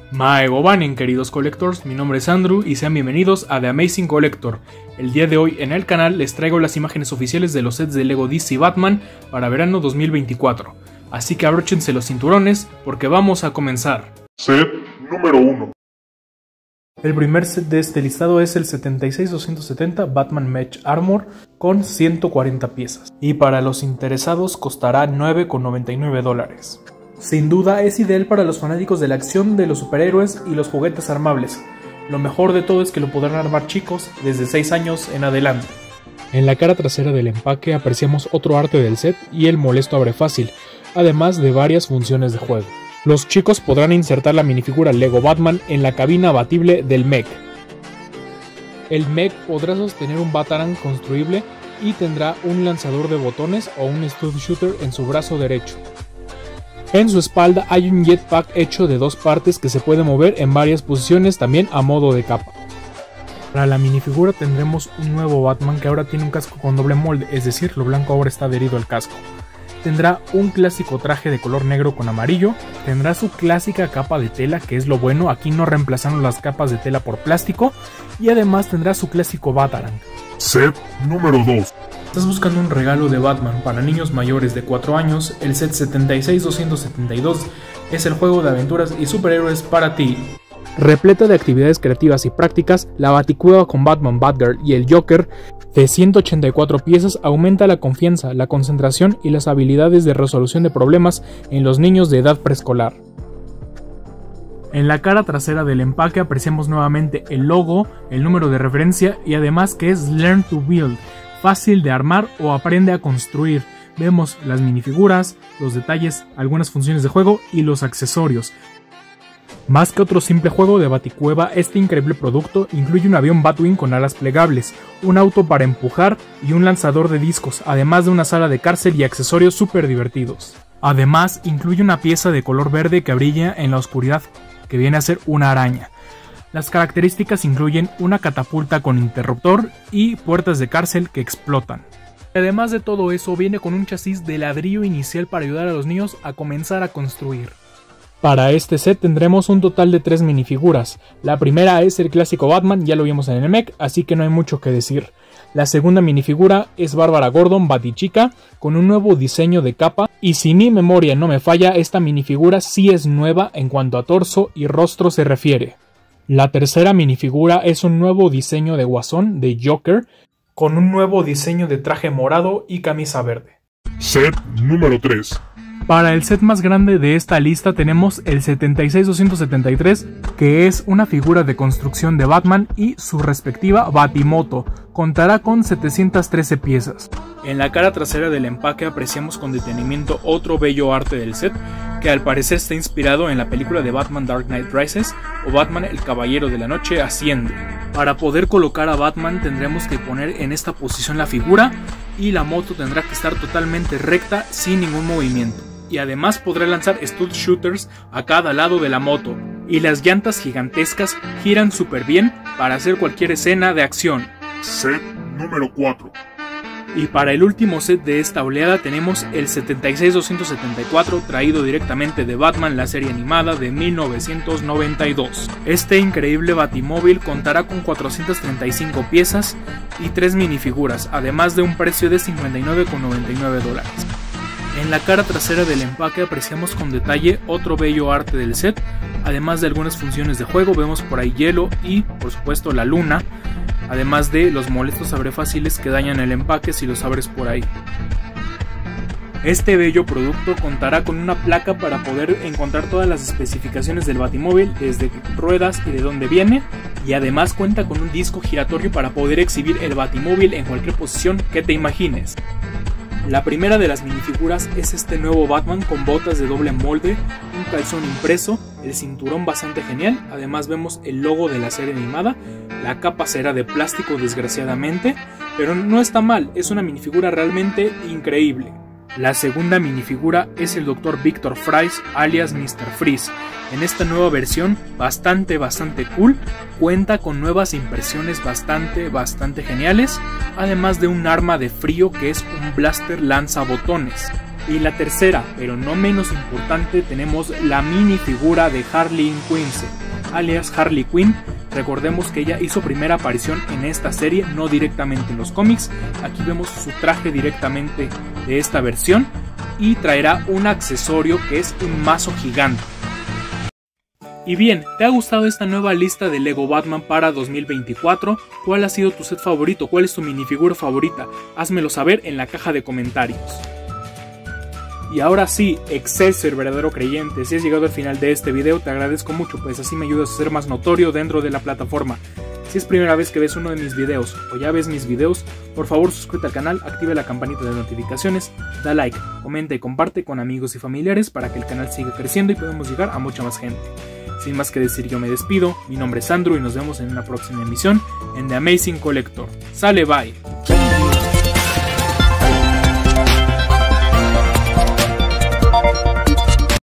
Maegobanen, queridos collectors, mi nombre es Andrew y sean bienvenidos a The Amazing Collector. El día de hoy en el canal les traigo las imágenes oficiales de los sets de LEGO DC Batman para verano 2024. Así que abróchense los cinturones porque vamos a comenzar. Set número 1. El primer set de este listado es el 76270 Batman Mesh Armor con 140 piezas. Y para los interesados costará $9,99. Sin duda es ideal para los fanáticos de la acción de los superhéroes y los juguetes armables. Lo mejor de todo es que lo podrán armar chicos desde 6 años en adelante. En la cara trasera del empaque apreciamos otro arte del set y el molesto abre fácil, además de varias funciones de juego. Los chicos podrán insertar la minifigura Lego Batman en la cabina abatible del mech. El mech podrá sostener un Batarang construible y tendrá un lanzador de botones o un stud shooter en su brazo derecho. En su espalda hay un jetpack hecho de 2 partes que se puede mover en varias posiciones también a modo de capa. Para la minifigura tendremos un nuevo Batman que ahora tiene un casco con doble molde, es decir, lo blanco ahora está adherido al casco. Tendrá un clásico traje de color negro con amarillo, tendrá su clásica capa de tela, que es lo bueno, aquí no reemplazaron las capas de tela por plástico, y además tendrá su clásico Batarang. Set número 2. ¿Estás buscando un regalo de Batman para niños mayores de 4 años? El set 76272 es el juego de aventuras y superhéroes para ti. Repleta de actividades creativas y prácticas, la Baticueva con Batman, Batgirl y el Joker de 184 piezas aumenta la confianza, la concentración y las habilidades de resolución de problemas en los niños de edad preescolar. En la cara trasera del empaque apreciamos nuevamente el logo, el número de referencia y además que es Learn to Build, fácil de armar o aprende a construir. Vemos las minifiguras, los detalles, algunas funciones de juego y los accesorios. Más que otro simple juego de Baticueva, este increíble producto incluye un avión Batwing con alas plegables, un auto para empujar y un lanzador de discos, además de una sala de cárcel y accesorios súper divertidos. Además, incluye una pieza de color verde que brilla en la oscuridad, que viene a ser una araña. Las características incluyen una catapulta con interruptor y puertas de cárcel que explotan. Además de todo eso, viene con un chasis de ladrillo inicial para ayudar a los niños a comenzar a construir. Para este set tendremos un total de 3 minifiguras. La primera es el clásico Batman, ya lo vimos en el mech, así que no hay mucho que decir. La segunda minifigura es Bárbara Gordon, Batichica, con un nuevo diseño de capa, y si mi memoria no me falla, esta minifigura sí es nueva en cuanto a torso y rostro se refiere. La tercera minifigura es un nuevo diseño de Guasón, de Joker, con un nuevo diseño de traje morado y camisa verde. Set número 3. Para el set más grande de esta lista tenemos el 76273, que es una figura de construcción de Batman y su respectiva Batimoto. Contará con 713 piezas. En la cara trasera del empaque apreciamos con detenimiento otro bello arte del set, que al parecer está inspirado en la película de Batman Dark Knight Rises o Batman el Caballero de la Noche Asciende. Para poder colocar a Batman tendremos que poner en esta posición la figura y la moto tendrá que estar totalmente recta sin ningún movimiento. Y además podrá lanzar stud shooters a cada lado de la moto. Y las llantas gigantescas giran súper bien para hacer cualquier escena de acción. Set número 4. Y para el último set de esta oleada tenemos el 76274 traído directamente de Batman, la serie animada de 1992. Este increíble batimóvil contará con 435 piezas y 3 minifiguras, además de un precio de $59,99. En la cara trasera del empaque apreciamos con detalle otro bello arte del set, además de algunas funciones de juego, vemos por ahí hielo y por supuesto la luna, además de los molestos abrefáciles que dañan el empaque si los abres por ahí. Este bello producto contará con una placa para poder encontrar todas las especificaciones del batimóvil, desde ruedas y de dónde viene, y además cuenta con un disco giratorio para poder exhibir el batimóvil en cualquier posición que te imagines. La primera de las minifiguras es este nuevo Batman con botas de doble molde, un calzón impreso, el cinturón bastante genial, además vemos el logo de la serie animada, la capa será de plástico desgraciadamente, pero no está mal, es una minifigura realmente increíble. La segunda minifigura es el Dr. Victor Fries alias Mr. Freeze. En esta nueva versión, bastante cool, cuenta con nuevas impresiones bastante geniales, además de un arma de frío que es un blaster lanzabotones. Y la tercera, pero no menos importante, tenemos la minifigura de Harley Quinn, alias Harley Quinn. Recordemos que ella hizo primera aparición en esta serie, no directamente en los cómics. Aquí vemos su traje directamente de esta versión y traerá un accesorio que es un mazo gigante. Y bien, ¿te ha gustado esta nueva lista de Lego Batman para 2024? ¿Cuál ha sido tu set favorito? ¿Cuál es tu minifigura favorita? Házmelo saber en la caja de comentarios. Y ahora sí, Excelsior, verdadero creyente, si has llegado al final de este video te agradezco mucho, pues así me ayudas a ser más notorio dentro de la plataforma. Si es primera vez que ves uno de mis videos o ya ves mis videos, por favor suscríbete al canal, activa la campanita de notificaciones, da like, comenta y comparte con amigos y familiares para que el canal siga creciendo y podamos llegar a mucha más gente. Sin más que decir, yo me despido, mi nombre es Andrew y nos vemos en una próxima emisión en The Amazing Collector. ¡Sale, bye!